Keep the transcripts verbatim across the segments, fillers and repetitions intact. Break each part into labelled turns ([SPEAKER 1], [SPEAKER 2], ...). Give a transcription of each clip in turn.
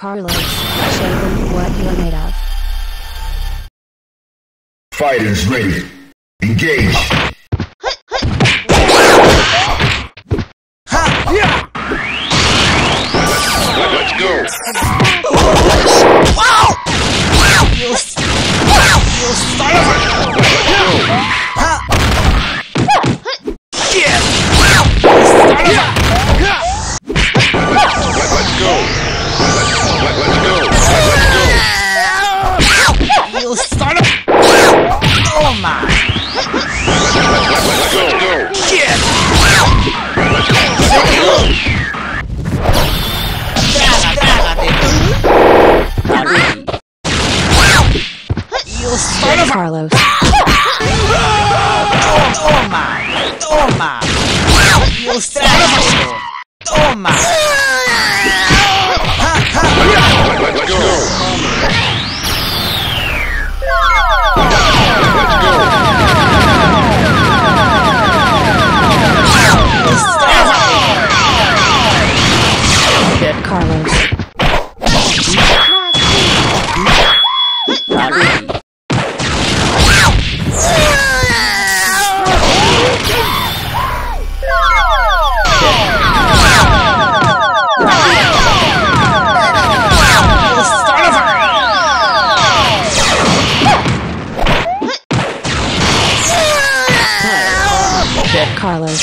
[SPEAKER 1] Carlos, show them what you're made of.
[SPEAKER 2] Fighters ready. Engage. Let's go.
[SPEAKER 3] Wow! You, you son of a... Huh? Yeah! Son of a...
[SPEAKER 2] Let's go. Let's go. Let's go.
[SPEAKER 3] You son of... Oh my!
[SPEAKER 2] Let's go.
[SPEAKER 3] Yeah! You son of a...
[SPEAKER 1] Carlos.
[SPEAKER 3] Toma! Toma! You son of a... Toma!
[SPEAKER 2] Let's go.
[SPEAKER 1] Get Carlos. Get Carlos.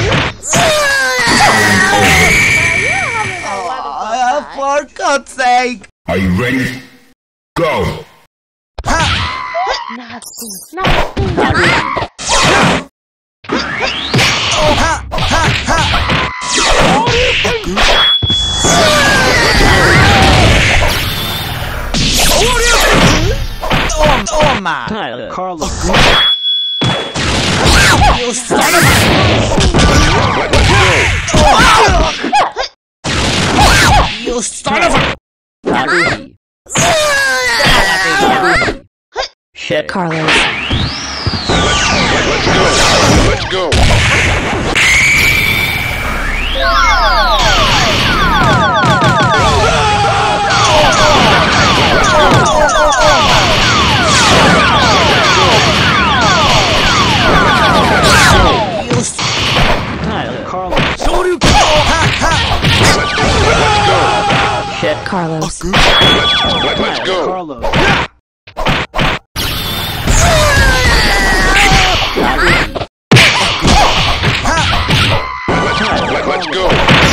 [SPEAKER 3] Oh, for God's sake!
[SPEAKER 2] Are you ready? Go.
[SPEAKER 4] Nasty, nasty.
[SPEAKER 3] Oh, ha, ha, ha! Oh, oh my!
[SPEAKER 5] Carlos.
[SPEAKER 3] You son of a... You son of a...
[SPEAKER 5] Shit.
[SPEAKER 1] Carlos.
[SPEAKER 2] Let's go. Let's go.
[SPEAKER 5] Carlos. Shit.
[SPEAKER 1] Carlos.
[SPEAKER 2] Let's go.
[SPEAKER 5] Carlos.
[SPEAKER 2] Let's go.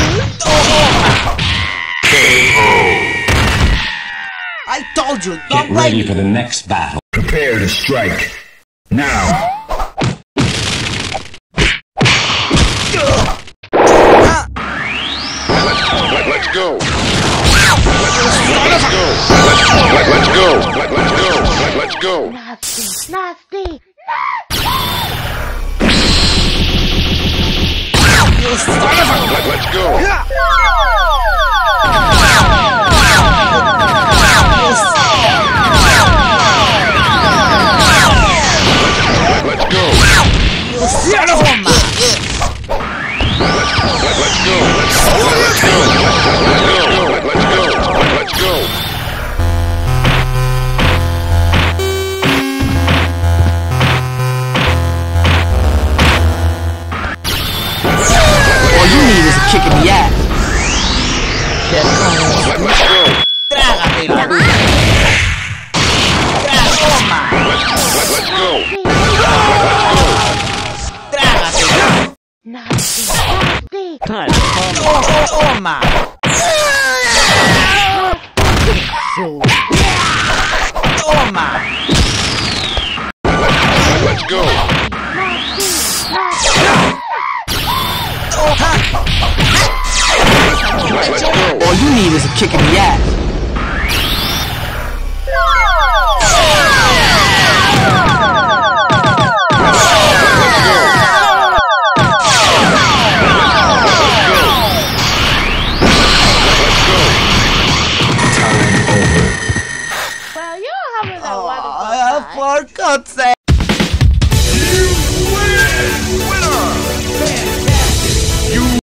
[SPEAKER 3] I told you,
[SPEAKER 6] Get
[SPEAKER 3] don't
[SPEAKER 6] ready
[SPEAKER 3] wait.
[SPEAKER 6] for the next battle.
[SPEAKER 2] Prepare to strike. Now. Let's go. Let's go. Let's go. Let's go. Let's go.
[SPEAKER 4] Nasty, nasty.
[SPEAKER 3] You son of a...
[SPEAKER 2] Let's go. Let's go.
[SPEAKER 3] You son of a...
[SPEAKER 2] Let's go. Let's go. Let's go. Let's go. Let's go.
[SPEAKER 3] All you need is a kick in the ass.
[SPEAKER 2] Let's go.
[SPEAKER 3] Trágatelo. Toma.
[SPEAKER 2] Let's go.
[SPEAKER 3] Trágatelo.
[SPEAKER 4] Nasty, nasty.
[SPEAKER 3] Toma. Toma.
[SPEAKER 2] Let's go.
[SPEAKER 4] Nasty, nasty.
[SPEAKER 2] Let's go.
[SPEAKER 3] All you need is a kick in the ass.
[SPEAKER 4] Well, you're having a wonderful
[SPEAKER 3] Oh,
[SPEAKER 4] time.
[SPEAKER 3] for God's sake.